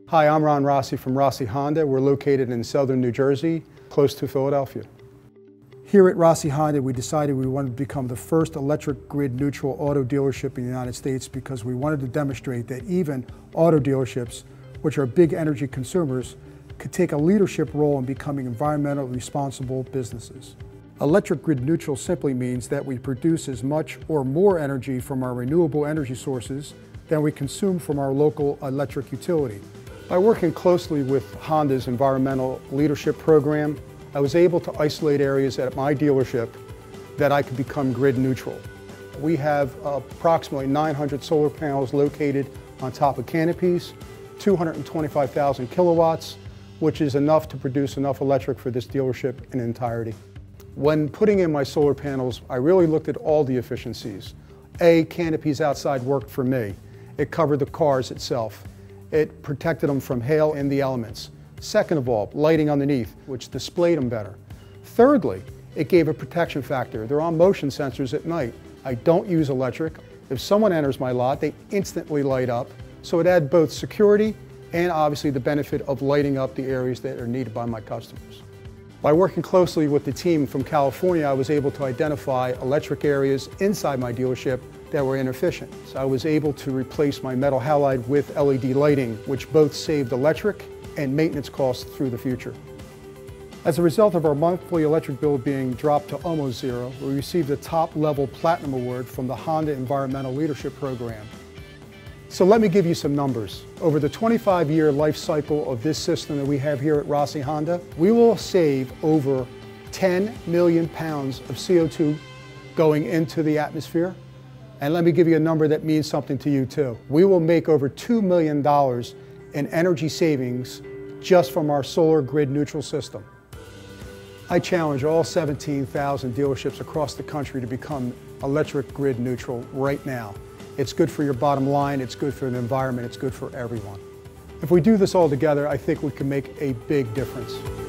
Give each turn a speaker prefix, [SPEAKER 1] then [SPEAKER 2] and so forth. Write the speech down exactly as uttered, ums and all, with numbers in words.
[SPEAKER 1] Hi, I'm Ron Rossi from Rossi Honda. We're located in southern New Jersey, close to Philadelphia. Here at Rossi Honda, we decided we wanted to become the first electric grid neutral auto dealership in the United States because we wanted to demonstrate that even auto dealerships, which are big energy consumers, could take a leadership role in becoming environmentally responsible businesses. Electric grid neutral simply means that we produce as much or more energy from our renewable energy sources than we consume from our local electric utility. By working closely with Honda's environmental leadership program, I was able to isolate areas at my dealership that I could become grid neutral. We have approximately nine hundred solar panels located on top of canopies, two hundred twenty-five thousand kilowatts, which is enough to produce enough electric for this dealership in entirety. When putting in my solar panels, I really looked at all the efficiencies. A, canopies outside worked for me. It covered the cars itself. It protected them from hail and the elements. Second of all, lighting underneath, which displayed them better. Thirdly, it gave a protection factor. They're on motion sensors at night. I don't use electric. If someone enters my lot, they instantly light up. So it had both security and obviously the benefit of lighting up the areas that are needed by my customers. By working closely with the team from California, I was able to identify electric areas inside my dealership that were inefficient. So I was able to replace my metal halide with L E D lighting, which both saved electric and maintenance costs through the future. As a result of our monthly electric bill being dropped to almost zero, we received a top-level Platinum Award from the Honda Environmental Leadership Program. So let me give you some numbers. Over the twenty-five year life cycle of this system that we have here at Rossi Honda, we will save over ten million pounds of C O two going into the atmosphere. And let me give you a number that means something to you too. We will make over two million dollars in energy savings just from our solar grid neutral system. I challenge all seventeen thousand dealerships across the country to become electric grid neutral right now. It's good for your bottom line, it's good for the environment, it's good for everyone. If we do this all together, I think we can make a big difference.